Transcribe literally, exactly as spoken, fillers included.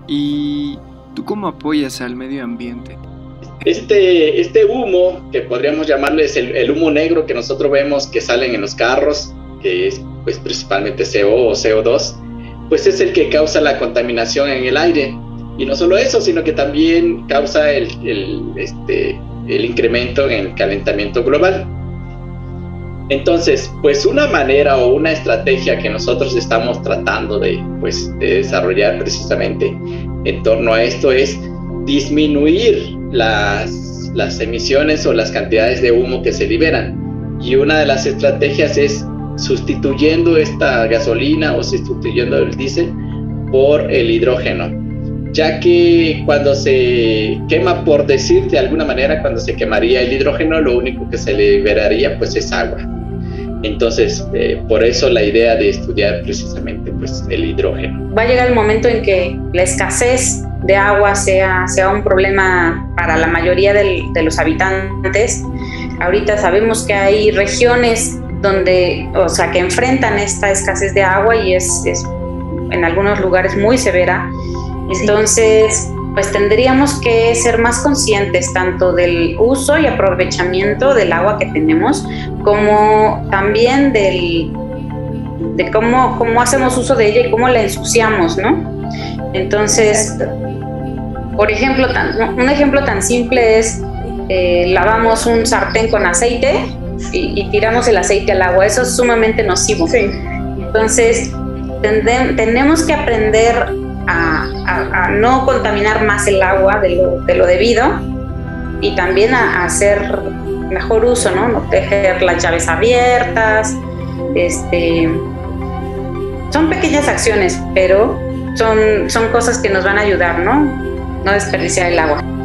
¿Y tú cómo apoyas al medio ambiente? Este, este humo, que podríamos llamarles el, el humo negro que nosotros vemos que salen en los carros, que es pues, principalmente C O o C O dos, pues es el que causa la contaminación en el aire. Y no solo eso, sino que también causa el, el, este, el incremento en el calentamiento global. Entonces, pues una manera o una estrategia que nosotros estamos tratando de, pues, de desarrollar precisamente en torno a esto es disminuir las, las emisiones o las cantidades de humo que se liberan. Y una de las estrategias es sustituyendo esta gasolina o sustituyendo el diésel por el hidrógeno, ya que cuando se quema, por decir de alguna manera, cuando se quemaría el hidrógeno, lo único que se liberaría pues es agua. Entonces, eh, por eso la idea de estudiar precisamente pues, el hidrógeno. Va a llegar el momento en que la escasez de agua sea, sea un problema para la mayoría del, de los habitantes. Ahorita sabemos que hay regiones donde, o sea, que enfrentan esta escasez de agua y es, es en algunos lugares muy severa. Entonces, pues tendríamos que ser más conscientes tanto del uso y aprovechamiento del agua que tenemos, como también del, de cómo, cómo hacemos uso de ella y cómo la ensuciamos, ¿no? Entonces, por ejemplo, tan, un ejemplo tan simple es eh, lavamos un sartén con aceite y, y tiramos el aceite al agua. Eso es sumamente nocivo. Sí. Entonces, tendem, tenemos que aprender A, a, a no contaminar más el agua de lo, de lo debido y también a, a hacer mejor uso, ¿no? No dejar las llaves abiertas. Este, son pequeñas acciones, pero son, son cosas que nos van a ayudar, ¿no? No desperdiciar el agua.